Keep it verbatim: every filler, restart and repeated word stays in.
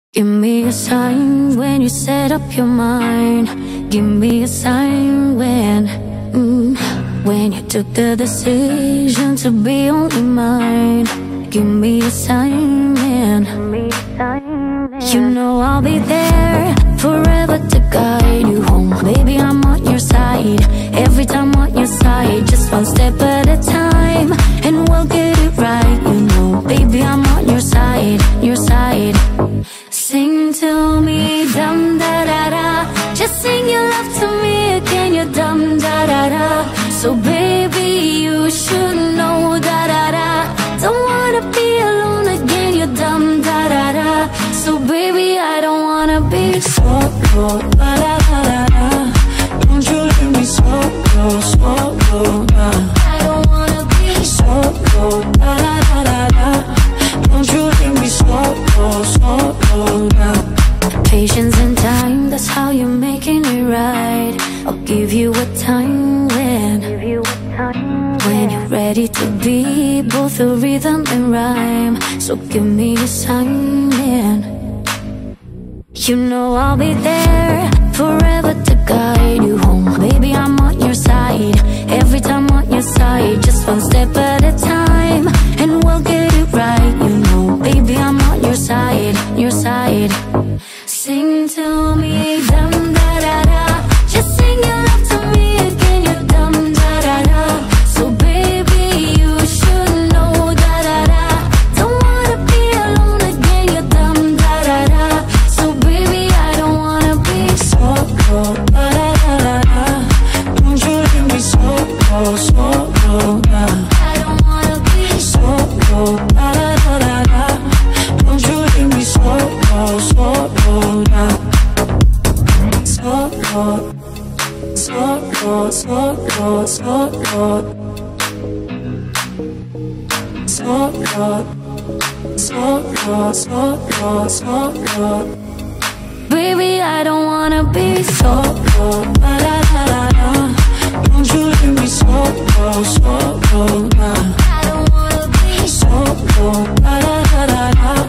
Give me a sign when you set up your mind. Give me a sign when, mm, when you took the decision to be only mine. Give me a sign when, you know I'll be there forever to guide you home. Baby, I'm on your side, every time on your side. Just one step at a time, and we'll get it right, you know. Baby, I'm on your side, your side. Sing to me, dum da da da. Just sing your love to me again, you dum da da da. So baby, you should know da da da. Don't wanna be alone again, you dum da da da. So baby, I don't wanna be so cold, da da da da da. Don't you let me so cold, so cold, da. I don't wanna be so cold, da da da da da. Don't you let me so cold, so cold, da. Patience and time, that's how you're making it right. I'll give you a time when, when you're ready to be both a rhythm and rhyme. So give me a sign, man. You know I'll be there forever to guide you home. Baby, I'm on your side, every time on your side. Just one step at a time, and we'll get it right, you know. Baby, I'm on your side, your side. Sing to me, dum da da da. Just sing your love to me again, you dum da da da. So baby, you should know da da da. Don't wanna be alone again, you dum da da da. So baby, I don't wanna be so cold, da da da da da. Don't you let me so cold, so cold, da. I don't wanna be so cold, da da da da da. Don't you let me so cold, so cold, da. So cold, so cold, so cold, so cold. So cold, so cold, so cold, so cold. Baby, I don't wanna be so cold, da da da da da. Don't you let me so cold, so cold, da. I don't wanna be so cold, da da da da da.